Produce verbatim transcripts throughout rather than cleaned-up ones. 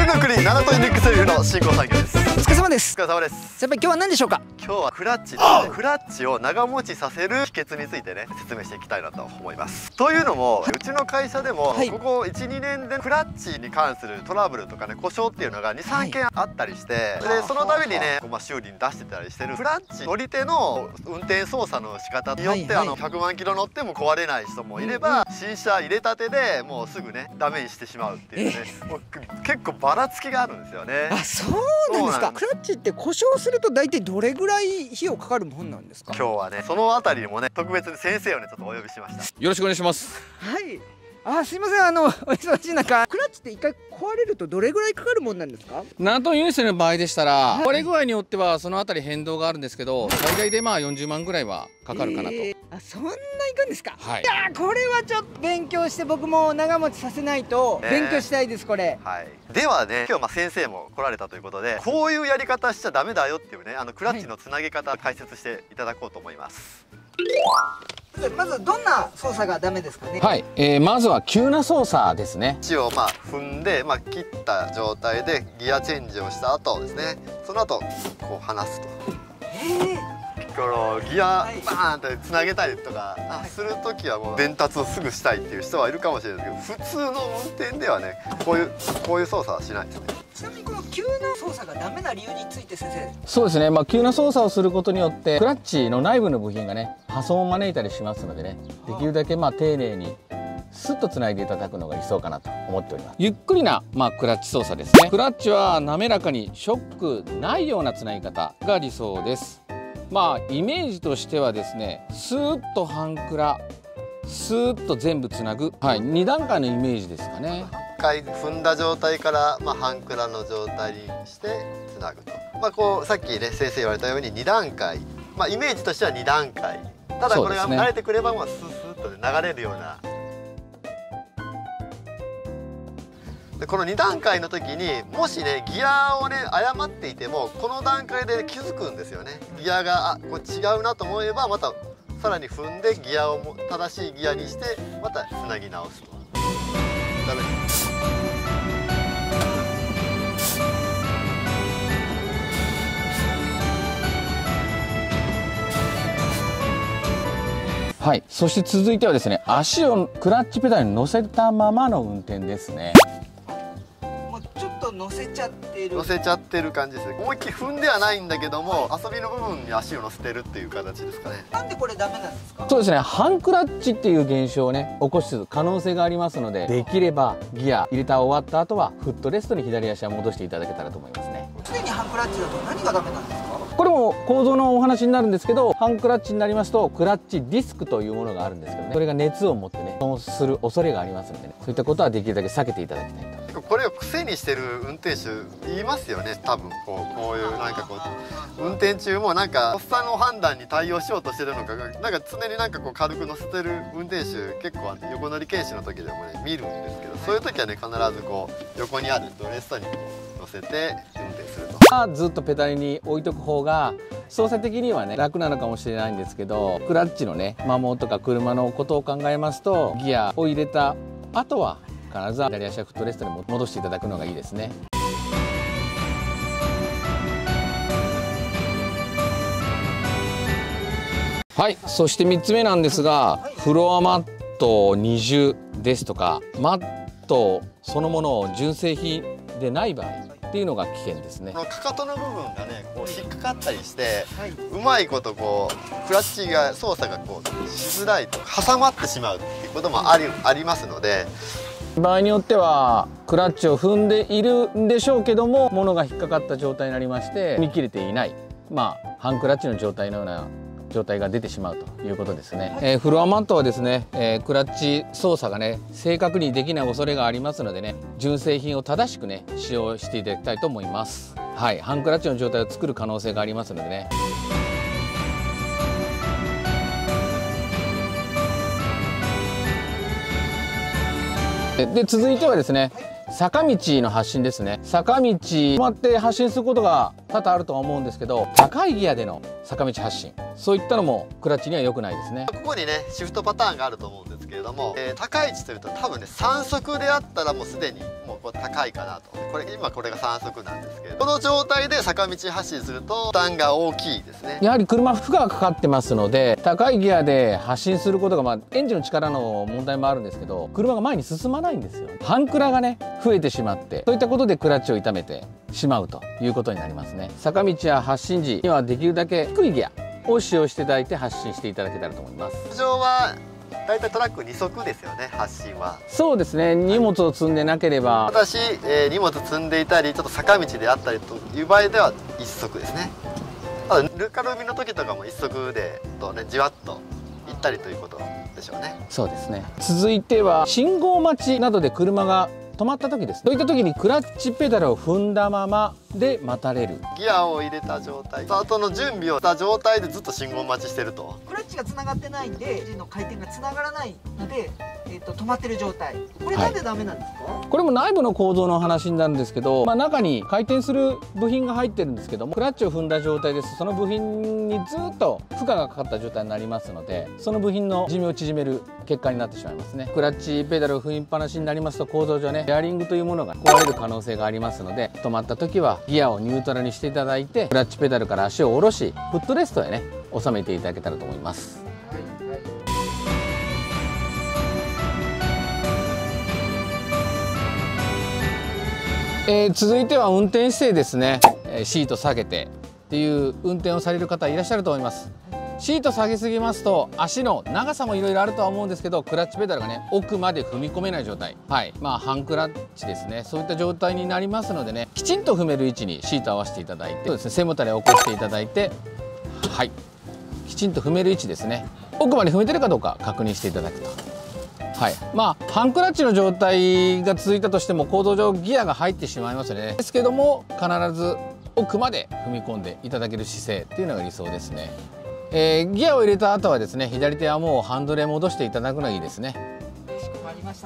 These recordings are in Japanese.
の国ナナトイニックセルフの新興産業です。 お疲れ様です。 お疲れ様です。 先輩、今日は何でしょうか？ 今日はクラッチですね。クラッチを長持ちさせる秘訣についてね説明していきたいなと思います。というのもうちの会社でも、はい、ここいち、にねんでクラッチに関するトラブルとかね故障っていうのがに、さんけんあったりして、はい、でその度にね、まあ、修理に出してたりしてるクラッチ乗り手の運転操作の仕方によって、はいはい、あのひゃくまんキロ乗っても壊れない人もいれば、うん、新車入れたてでもうすぐねダメにしてしまうっていうねもう結構ばらつきがあるんですよね。 あ、そうなんですか。クラッチって故障すると大体どれぐらい費用かかるもんなんですか？ 今日はねそのあたりにもね特別に先生をねちょっとお呼びしました。 よろしくお願いします。 はい。あ、すいません、あのお忙しい中、クラッチって一回壊れるとどれぐらいかかるもんなんですか？ ナナトンユニセルの場合でしたら、はい、壊れ具合によってはそのあたり変動があるんですけど、最大でまあよんじゅうまんぐらいはかかるかなと。えー、 あ、そんないくんですか？ はい。 いやー、これはちょっと勉強して僕も長持ちさせないと勉強したいです、これ。 はい。ではね、今日まあ先生も来られたということで、こういうやり方しちゃダメだよっていうね、あのクラッチのつなげ方解説していただこうと思います。 はい、まずどんな操作がダメですかね？ はい、えー、まずは急な操作ですね。 足をまあ踏んで、まあ、切った状態でギアチェンジをした後ですね、その後こう離すと。えーこのギアバーンってつなげたりとかする時はもう伝達をすぐしたいっていう人はいるかもしれないですけど、普通の運転ではねこういうこういう操作はしないですね。 ちなみにこの急な操作がダメな理由について先生。 そうですね、まあ、急な操作をすることによってクラッチの内部の部品がね破損を招いたりしますのでね、できるだけまあ丁寧にスッとつないでいただくのが理想かなと思っております。ゆっくりな、まあ、クラッチ操作ですね。クラッチは滑らかにショックないようなつなぎ方が理想です。まあイメージとしてはですね、スーッと半クラ、スーッと全部つなぐ、はい、にだんかいのイメージですかね。 いっかい踏んだ状態から、まあ、半クラの状態にしてつなぐと、まあ、こうさっきね先生言われたようににだんかい、まあ、イメージとしてはにだんかい、ただこれが慣れてくれば、まあ、スースーッと、ね、流れるような。でこのにだんかいの時にもしねギアをね誤っていてもこの段階で気づくんですよね。ギアがあこれ違うなと思えばまたさらに踏んでギアをも正しいギアにしてまたつなぎ直すと。ダメです。 はい、そして続いてはですね、足をクラッチペダルに乗せたままの運転ですね。 乗せちゃってる乗せちゃってる感じですね。思いっきり踏んではないんだけども、遊びの部分に足を乗せてるっていう形ですかね。 なんでこれダメなんですか？ そうですね、半クラッチっていう現象をね起こす可能性がありますので、できればギア入れた終わった後はフットレストに左足は戻していただけたらと思いますね。 常に半クラッチだと何がダメなんですか？ これも構造のお話になるんですけど、半クラッチになりますとクラッチディスクというものがあるんですけどね、それが熱を持ってね損する恐れがありますのでね、そういったことはできるだけ避けていただきたいと。 これを癖にしてる運転手言いますよね。多分こうこういうなんかこう運転中もなんかおっさんの判断に対応しようとしてるのか、なんか常になんかこう軽く乗せてる運転手結構横乗り研修の時でもね見るんですけど、そういう時はね必ずこう横にあるドレストにこう乗せて運転すると。 ずっとペダルに置いとく方が操作的にはね楽なのかもしれないんですけど、クラッチのね摩耗とか車のことを考えますと、ギアを入れた後は必ず左足はフットレストに戻していただくのがいいですね。はい、そしてみっつめなんですが、フロアマット二重ですとかマットそのものを純正品でない場合っていうのが危険ですね。 かかとの部分がねこう引っかかったりして、はい、うまいことこうクラッチが操作がこうしづらいと挟まってしまうっていうこともあり、ありますので、 場合によってはクラッチを踏んでいるんでしょうけども、物が引っかかった状態になりまして踏み切れていない、まあ半クラッチの状態のような状態が出てしまうということですね。えー、フロアマットはですね、えー、クラッチ操作がね正確にできない恐れがありますのでね、純正品を正しくね使用していただきたいと思います。はい、半クラッチの状態を作る可能性がありますのでね。で続いてはですね、坂道の発進ですね。坂道止まって発進することが多々あるとは思うんですけど、高いギアでの坂道発進、そういったのもクラッチには良くないですね。 ここにねシフトパターンがあると思うんですけれども、えー、高い位置というと多分ねさん速であったらもうすでにもとこう高いかなと。これ今これがさん速なんですけど、この状態で坂道発進すると負担が大きいですね。 やはり車負荷がかかってますので、高いギアで発進することが、まあ、エンジンの力の問題もあるんですけど、車が前に進まないんですよ。半クラがね増えてしまって、そういったことでクラッチを傷めてしまうということになりますね。坂道や発進時にはできるだけ低いギアを使用していただいて発進していただけたらと思います。 通常はだいたいトラックに速ですよね、発進は。 そうですね、荷物を積んでなければ、 ただし、えー、荷物積んでいたりちょっと坂道であったりという場合ではいっ速ですね。ただぬかるみの時とかもいっ速でと、ね、じわっと行ったりということでしょうね。 そうですね。続いては信号待ちなどで車が止まった時です。そういった時にクラッチペダルを踏んだままで待たれる。 ギアを入れた状態、スタートの準備をした状態でずっと信号待ちしてると。 クラッチがつながってないんでエンジンの回転がつながらないので、えー、と止まってる状態。これなんでダメなんですか？はい、 これも内部の構造の話になるんですけど、まあ、中に回転する部品が入ってるんですけども、クラッチを踏んだ状態です。その部品にずっと負荷がかかった状態になりますので、その部品の寿命を縮める結果になってしまいますね。クラッチペダルを踏みっぱなしになりますと、構造上ねベアリングというものが壊れる可能性がありますので、止まった時はギアをニュートラルにしていただいて、クラッチペダルから足を下ろし、フットレストへね収めていただけたらと思います。えー、続いては運転姿勢ですね。シート下げてっていう運転をされる方いらっしゃると思います。シート下げすぎますと足の長さもいろいろあるとは思うんですけど、クラッチペダルがね奥まで踏み込めない状態、はいまあ半クラッチですね、そういった状態になりますのでね、きちんと踏める位置にシートを合わせていただいて、そうですね、背もたれを起こしていただいて、はいきちんと踏める位置ですね、奥まで踏めてるかどうか確認していただくと。はい、まあ半クラッチの状態が続いたとしても構造上ギアが入ってしまいますよね。ですけども必ず奥まで踏み込んでいただける姿勢っていうのが理想ですね。えー、ギアを入れた後はですね、左手はもうハンドルへ戻していただくのがいいですね。 かしこまりました。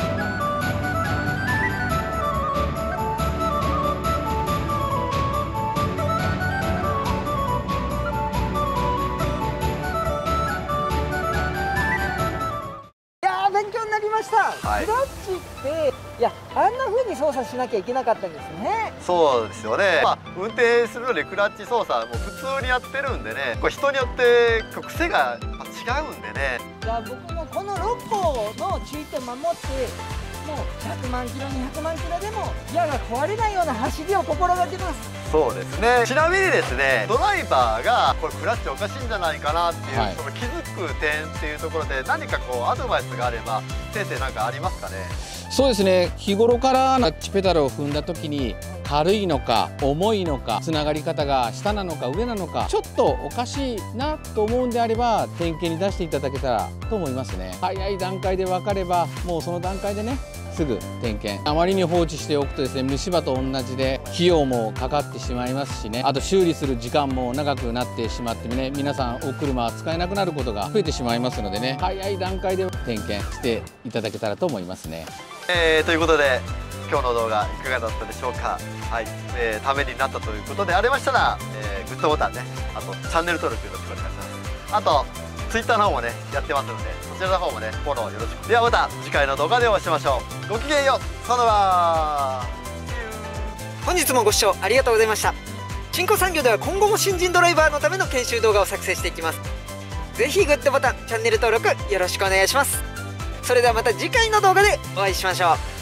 勉強になりました。 はい、 クラッチっていやあんな風に操作しなきゃいけなかったんですね。 そうですよね。まあ、運転するのでクラッチ操作も普通にやってるんでね、これ人によって癖が違うんでね。 じゃあ僕もこのろっこの注意点守って、もうひゃくまんキロにひゃくまんキロでもギアが壊れないような走りを心がけます。 そうですね。ちなみにですね、ドライバーがこれクラッチおかしいんじゃないかなっていう、はい、その気づく点っていうところで何かこうアドバイスがあれば先生なんかありますかね？ そうですね、日頃からクラッチペダルを踏んだ時に軽いのか重いのか、つながり方が下なのか上なのか、ちょっとおかしいなと思うんであれば点検に出していただけたらと思いますね。早い段階で分かればもうその段階でねすぐ点検。あまりに放置しておくとですね、虫歯と同じで費用もかかってしまいますしね、あと修理する時間も長くなってしまってね、皆さんお車は使えなくなることが増えてしまいますのでね、早い段階で点検していただけたらと思いますね。 えー、ということで今日の動画いかがだったでしょうか。はい、えー、ためになったということでありましたら、えー、グッドボタンね、あとチャンネル登録よろしくお願いします。あとツイッターの方もねやってますので、そちらの方もねフォローよろしく。ではまた次回の動画でお会いしましょう。ごきげんよう。さよなら。 本日もご視聴ありがとうございました。新興産業では今後も新人ドライバーのための研修動画を作成していきます。ぜひグッドボタン、チャンネル登録よろしくお願いします。それではまた次回の動画でお会いしましょう。